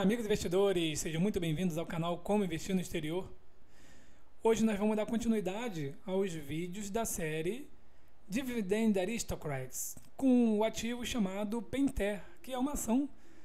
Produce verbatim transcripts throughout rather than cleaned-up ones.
Olá, amigos investidores, sejam muito bem-vindos ao canal Como Investir no Exterior. Hoje nós vamos dar continuidade aos vídeos da série Dividend Aristocrats, com o ativo chamado Pentair, que é uma ação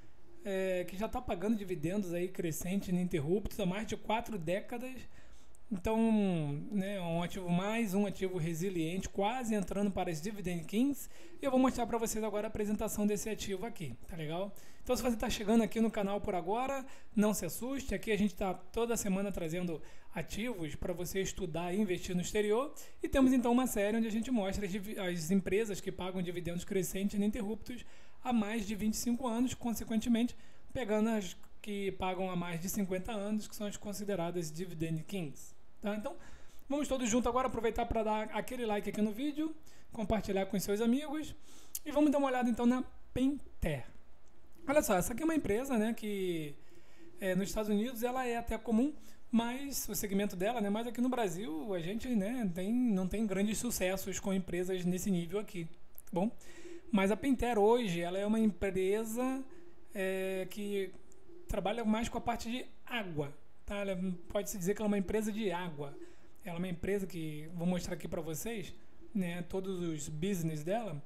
é, que já está pagando dividendos aí crescentes e ininterruptos há mais de quatro décadas. Então, né, um ativo mais, um ativo resiliente, quase entrando para as Dividend Kings. E eu vou mostrar para vocês agora a apresentação desse ativo aqui, tá legal? Então, se você está chegando aqui no canal por agora, não se assuste. Aqui a gente está toda semana trazendo ativos para você estudar e investir no exterior. E temos então uma série onde a gente mostra as, as empresas que pagam dividendos crescentes e ininterruptos há mais de vinte e cinco anos, consequentemente, pegando as que pagam há mais de cinquenta anos, que são as consideradas Dividend Kings. Tá? Então, vamos todos juntos agora aproveitar para dar aquele like aqui no vídeo, compartilhar com os seus amigos e vamos dar uma olhada então na Pentair. Olha só, essa aqui é uma empresa, né, que é, nos Estados Unidos ela é até comum, mas o segmento dela, né, mas aqui no Brasil a gente, né, tem, não tem grandes sucessos com empresas nesse nível aqui, tá bom? Mas a Pentair hoje ela é uma empresa é, que trabalha mais com a parte de água. Tá? Pode-se dizer que ela é uma empresa de água. Ela é uma empresa que, vou mostrar aqui para vocês, né, todos os business dela,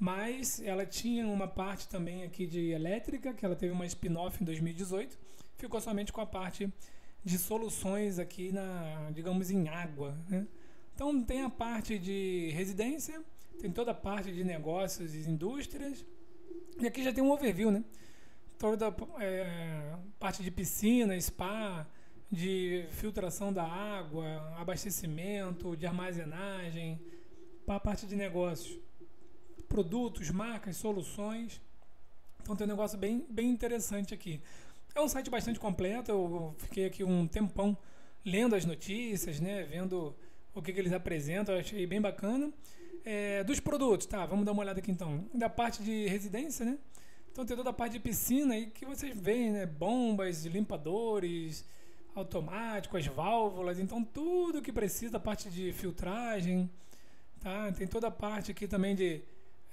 mas ela tinha uma parte também aqui de elétrica, que ela teve uma spin-off em dois mil e dezoito, ficou somente com a parte de soluções aqui, na, digamos, em água. Né? Então tem a parte de residência, tem toda a parte de negócios e indústrias, e aqui já tem um overview, né? Toda é, parte de piscina, spa, de filtração da água, abastecimento, de armazenagem, para a parte de negócios, produtos, marcas, soluções. Então tem um negócio bem, bem interessante aqui. É um site bastante completo, eu fiquei aqui um tempão lendo as notícias, né, vendo o que, que eles apresentam, eu achei bem bacana. É, dos produtos, tá, vamos dar uma olhada aqui então. Da parte de residência, né? Então tem toda a parte de piscina aí que vocês veem, né? Bombas, limpadores, automáticos, válvulas, então tudo que precisa, a parte de filtragem, tá? Tem toda a parte aqui também de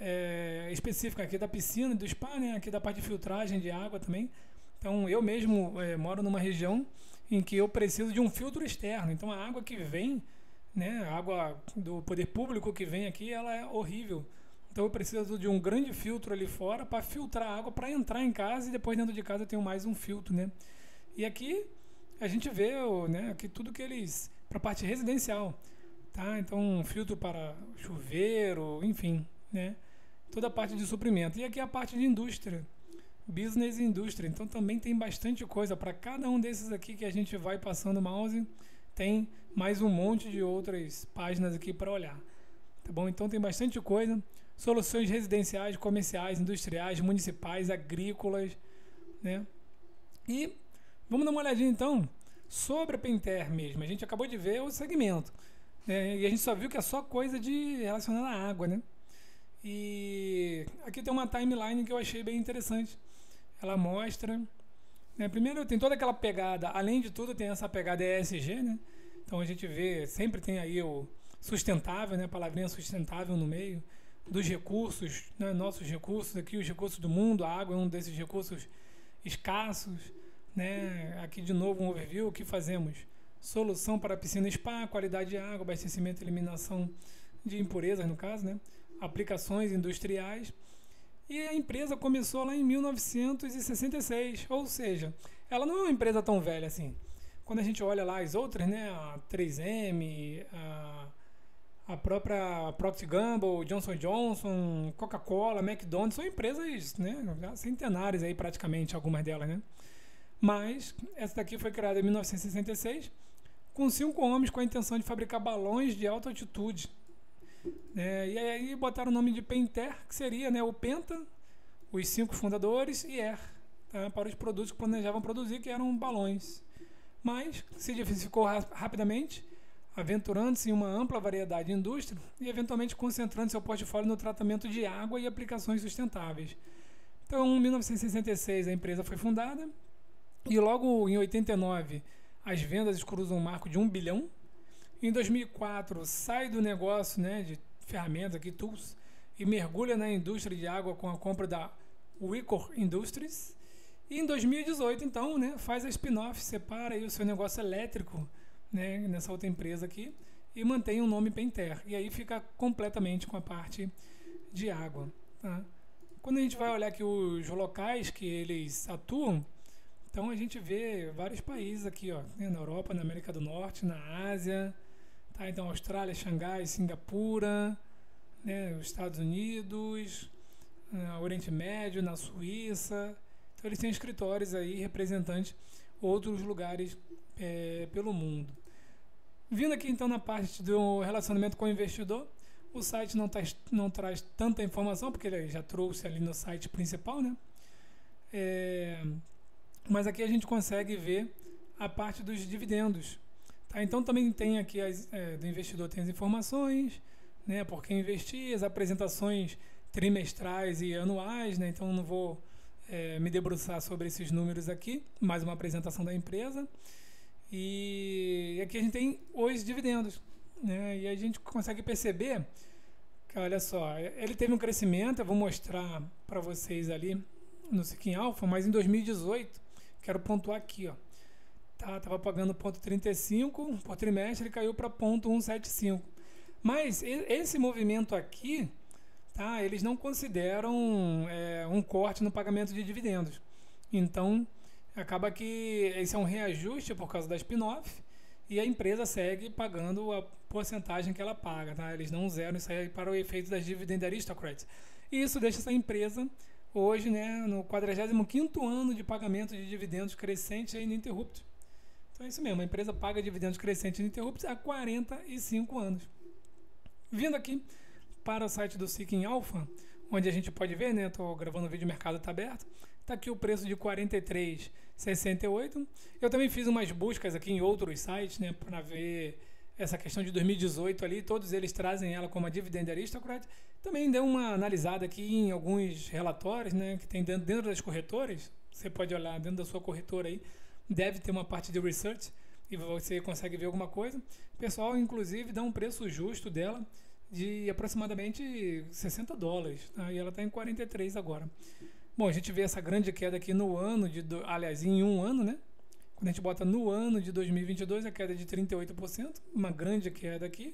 é, específica aqui da piscina, do spa, né? Aqui da parte de filtragem de água também. Então eu mesmo é, moro numa região em que eu preciso de um filtro externo, então a água que vem, né? A água do poder público que vem aqui, ela é horrível. Então eu preciso de um grande filtro ali fora para filtrar a água para entrar em casa e depois dentro de casa eu tenho mais um filtro, né? E aqui a gente vê, né, aqui tudo que eles para a parte residencial, tá? Então um filtro para chuveiro, enfim, né? Toda a parte de suprimento. E aqui a parte de indústria, business e indústria. Então também tem bastante coisa para cada um desses aqui que a gente vai passando o mouse, tem mais um monte de outras páginas aqui para olhar. Tá bom? Então tem bastante coisa. Soluções residenciais, comerciais, industriais, municipais, agrícolas, né? E vamos dar uma olhadinha então sobre a Pentair mesmo. A gente acabou de ver o segmento, né? E a gente só viu que é só coisa de relacionada à água, né? E aqui tem uma timeline que eu achei bem interessante. Ela mostra, né? Primeiro tem toda aquela pegada, além de tudo tem essa pegada E S G, né? Então a gente vê, sempre tem aí o sustentável, né? A palavrinha sustentável no meio dos recursos, né? Nossos recursos aqui, os recursos do mundo, a água é um desses recursos escassos, né? Aqui de novo um overview, o que fazemos? Solução para piscina spa, qualidade de água, abastecimento e eliminação de impurezas no caso, né? Aplicações industriais. E a empresa começou lá em mil novecentos e sessenta e seis, ou seja, ela não é uma empresa tão velha assim. Quando a gente olha lá as outras, né? A três M, a a própria Procter and Gamble, Johnson and Johnson, Coca-Cola, McDonald's, são empresas, né, centenárias aí praticamente, algumas delas, né? Mas essa daqui foi criada em mil novecentos e sessenta e seis com cinco homens com a intenção de fabricar balões de alta altitude. É, e aí botaram o nome de Pentair, que seria, né, o Penta, os cinco fundadores, e Air, tá, para os produtos que planejavam produzir, que eram balões. Mas se diversificou ra- rapidamente, aventurando-se em uma ampla variedade de indústria e eventualmente concentrando seu portfólio no tratamento de água e aplicações sustentáveis. Então, em mil novecentos e sessenta e seis a empresa foi fundada e logo em oitenta e nove as vendas cruzam o marco de um bilhão. Em dois mil e quatro sai do negócio, né, de ferramentas, aqui, tools, e mergulha na indústria de água com a compra da Wicor Industries. E em dois mil e dezoito, então, né, faz a spin-off, separa aí o seu negócio elétrico, né, nessa outra empresa aqui e mantém o nome Pentair. E aí fica completamente com a parte de água. Tá? Quando a gente vai olhar aqui os locais que eles atuam, então a gente vê vários países aqui, ó, né, na Europa, na América do Norte, na Ásia, tá? Então Austrália, Xangai, Singapura, né, os Estados Unidos, uh, Oriente Médio, na Suíça. Então eles têm escritórios aí, representantes outros lugares é, pelo mundo. Vindo aqui então na parte do relacionamento com o investidor, o site não, tá, não traz tanta informação, porque ele já trouxe ali no site principal, né? É, mas aqui a gente consegue ver a parte dos dividendos. Tá? Então também tem aqui as, é, do investidor tem as informações, né? Por quem investir, as apresentações trimestrais e anuais, né? Então não vou é, me debruçar sobre esses números aqui, mais uma apresentação da empresa. E aqui a gente tem os dividendos, né? E a gente consegue perceber que, olha só, ele teve um crescimento, eu vou mostrar para vocês ali no Seeking Alpha, mas em dois mil e dezoito, quero pontuar aqui, ó, tá, tava pagando ponto trinta e cinco por trimestre, ele caiu para ponto cento e setenta e cinco. Mas esse movimento aqui, tá, eles não consideram é, um corte no pagamento de dividendos. Então, acaba que esse é um reajuste por causa da spin-off e a empresa segue pagando a porcentagem que ela paga. Tá? Eles não zeram isso aí para o efeito das Dividend Aristocrats. E isso deixa essa empresa hoje, né, no quadragésimo quinto ano de pagamento de dividendos crescente e ininterrupto. Então é isso mesmo, a empresa paga dividendos crescentes e ininterruptos há quarenta e cinco anos. Vindo aqui para o site do Seeking Alpha, onde a gente pode ver, né, estou gravando o vídeo, o mercado está aberto, está aqui o preço de quarenta e três reais e sessenta e oito centavos. Eu também fiz umas buscas aqui em outros sites, né, para ver essa questão de dois mil e dezoito ali, todos eles trazem ela como a Dividend Aristocrat. Também dei uma analisada aqui em alguns relatórios, né, que tem dentro, dentro das corretoras. Você pode olhar dentro da sua corretora aí, deve ter uma parte de research e você consegue ver alguma coisa. O pessoal, inclusive, dá um preço justo dela de aproximadamente sessenta dólares, tá? E ela está em quarenta e três agora. Bom, a gente vê essa grande queda aqui no ano, de, do, aliás, em um ano, né? Quando a gente bota no ano de dois mil e vinte e dois, a queda é de trinta e oito por cento, uma grande queda aqui.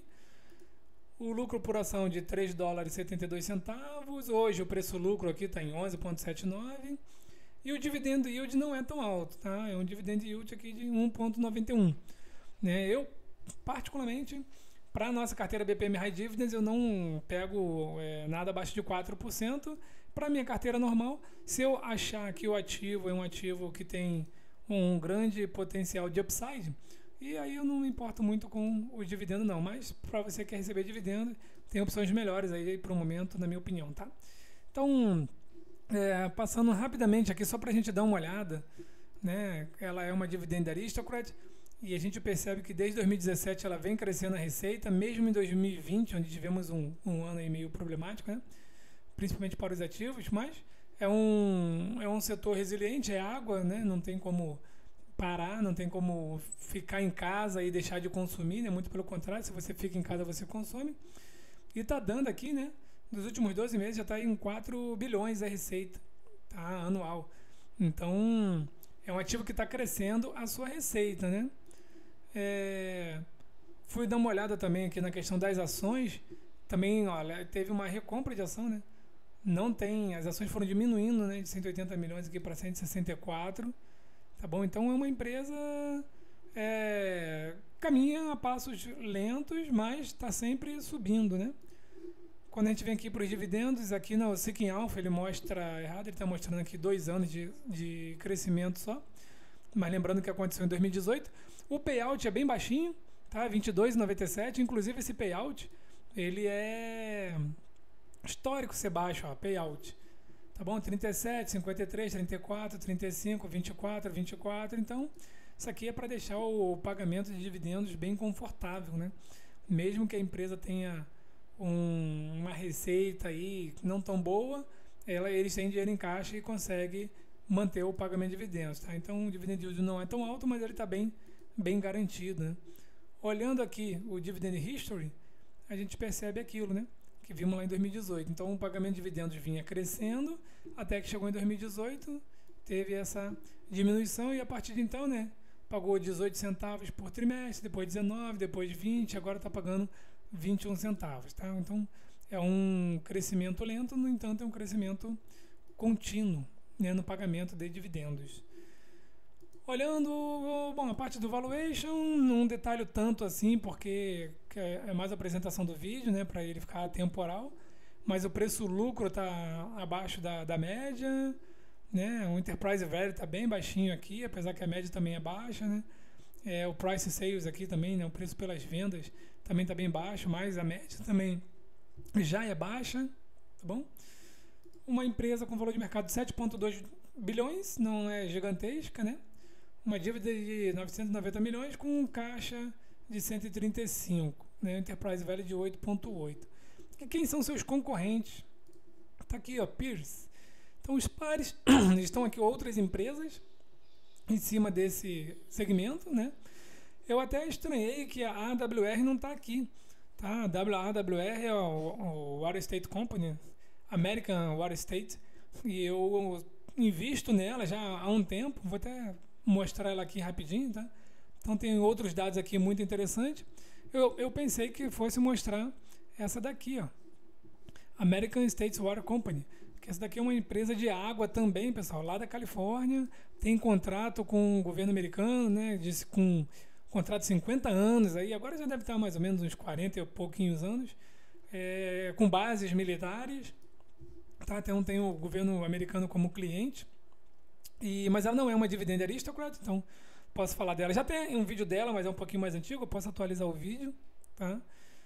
O lucro por ação de três dólares e setenta e dois centavos, hoje o preço-lucro aqui está em onze vírgula setenta e nove, e o dividendo yield não é tão alto, tá? É um dividend yield aqui de um vírgula noventa e um. Né? Eu, particularmente, para a nossa carteira B P M High Dividends, eu não pego é, nada abaixo de quatro por cento. Para a minha carteira normal, se eu achar que o ativo é um ativo que tem um grande potencial de upside, e aí eu não me importo muito com o dividendo não, mas para você que quer receber dividendo, tem opções melhores aí para o momento, na minha opinião, tá? Então, é, passando rapidamente aqui, só para a gente dar uma olhada, né? Ela é uma Dividend Aristocrat, e a gente percebe que desde dois mil e dezessete ela vem crescendo a receita, mesmo em dois mil e vinte, onde tivemos um, um ano aí meio problemático, né? Principalmente para os ativos, mas é um, é um setor resiliente, é água, né? Não tem como parar, não tem como ficar em casa e deixar de consumir, né? Muito pelo contrário, se você fica em casa você consome. E está dando aqui, né? Nos últimos doze meses já está em quatro bilhões a receita, tá? Anual. Então, é um ativo que está crescendo a sua receita, né? É, fui dar uma olhada também aqui na questão das ações. Também, olha, teve uma recompra de ação, né? Não tem, as ações foram diminuindo, né, de cento e oitenta milhões aqui para cento e sessenta e quatro, tá bom? Então é uma empresa é, caminha a passos lentos, mas está sempre subindo, né? Quando a gente vem aqui para os dividendos, aqui no Seeking Alpha ele mostra errado, ele está mostrando aqui dois anos de, de crescimento só, mas lembrando que aconteceu em dois mil e dezoito, o payout é bem baixinho, tá? vinte e dois vírgula noventa e sete, inclusive esse payout ele é histórico ser baixo, ó, payout. Tá bom? trinta e sete, cinquenta e três, trinta e quatro, trinta e cinco, vinte e quatro, vinte e quatro. Então, isso aqui é para deixar o pagamento de dividendos bem confortável, né? Mesmo que a empresa tenha um, uma receita aí não tão boa, ela, eles têm dinheiro em caixa e conseguem manter o pagamento de dividendos, tá? Então, o dividend yield não é tão alto, mas ele está bem, bem garantido, né? Olhando aqui o dividend history, a gente percebe aquilo, né? Que vimos lá em dois mil e dezoito. Então, o pagamento de dividendos vinha crescendo até que chegou em dois mil e dezoito teve essa diminuição e a partir de então, né, pagou dezoito centavos por trimestre, depois dezenove, depois vinte, agora está pagando vinte e um centavos, tá? Então é um crescimento lento, no entanto é um crescimento contínuo, né, no pagamento de dividendos. Olhando, bom, a parte do valuation, não detalho tanto assim, porque é mais a apresentação do vídeo, né, para ele ficar temporal, mas o preço-lucro está abaixo da, da média, né, o enterprise value está bem baixinho aqui, apesar que a média também é baixa, né, é, o price sales aqui também, né, o preço pelas vendas também está bem baixo, mas a média também já é baixa, tá bom? Uma empresa com valor de mercado de sete vírgula dois bilhões, não é gigantesca, né? Uma dívida de novecentos e noventa milhões com um caixa de cento e trinta e cinco, né? Enterprise Value de oito vírgula oito. E quem são seus concorrentes? Está aqui, ó, Peers. Então, os pares estão aqui outras empresas em cima desse segmento, né? Eu até estranhei que a A W R não está aqui, tá? A AWR é o, o Water State Company, American Water State, e eu invisto nela já há um tempo, vou até mostrar ela aqui rapidinho, tá? Então tem outros dados aqui muito interessantes. Eu, eu pensei que fosse mostrar essa daqui, ó, American States Water Company, que essa daqui é uma empresa de água também, pessoal, lá da Califórnia, tem contrato com o governo americano, né, de, com contrato de cinquenta anos, aí agora já deve estar mais ou menos uns quarenta e pouquinhos anos, é, com bases militares, tá? Então tem o governo americano como cliente, e, mas ela não é uma dividend aristocrat, então posso falar dela. Já tem um vídeo dela, mas é um pouquinho mais antigo, eu posso atualizar o vídeo, tá?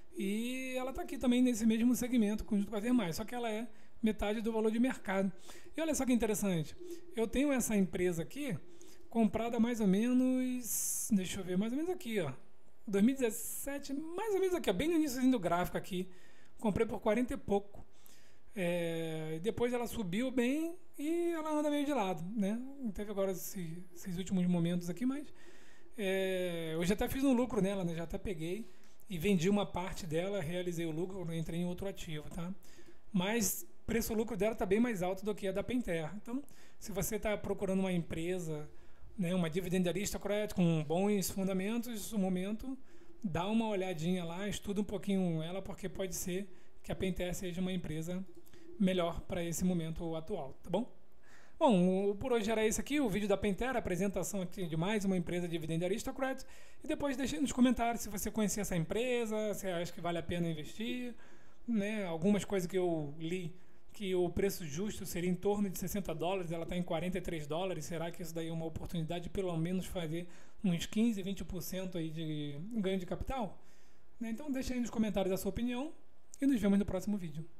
E ela está aqui também nesse mesmo segmento, junto com as demais, só que ela é metade do valor de mercado. E olha só que interessante, eu tenho essa empresa aqui, comprada mais ou menos, deixa eu ver, mais ou menos aqui, ó, dois mil e dezessete, mais ou menos aqui, ó, bem no início do gráfico aqui, comprei por quarenta e pouco. É, depois ela subiu bem e ela anda meio de lado, né? Não teve agora esse, esses últimos momentos aqui, mas é, eu já até fiz um lucro nela, né? Já até peguei e vendi uma parte dela, realizei o lucro, entrei em outro ativo, tá? Mas o preço-lucro dela está bem mais alto do que a da Pentair. Então, se você está procurando uma empresa, né, uma dividend aristocrat com bons fundamentos, no momento, dá uma olhadinha lá, estuda um pouquinho ela, porque pode ser que a Pentair seja uma empresa melhor para esse momento atual, tá bom? Bom, por hoje era isso aqui, o vídeo da Pentair, a apresentação aqui de mais uma empresa de dividend aristocrat, e depois deixe nos comentários se você conhecia essa empresa, se acha que vale a pena investir, né? Algumas coisas que eu li, que o preço justo seria em torno de sessenta dólares, ela está em quarenta e três dólares, será que isso daí é uma oportunidade de pelo menos fazer uns quinze, vinte por cento aí de ganho de capital? Né? Então deixa aí nos comentários a sua opinião e nos vemos no próximo vídeo.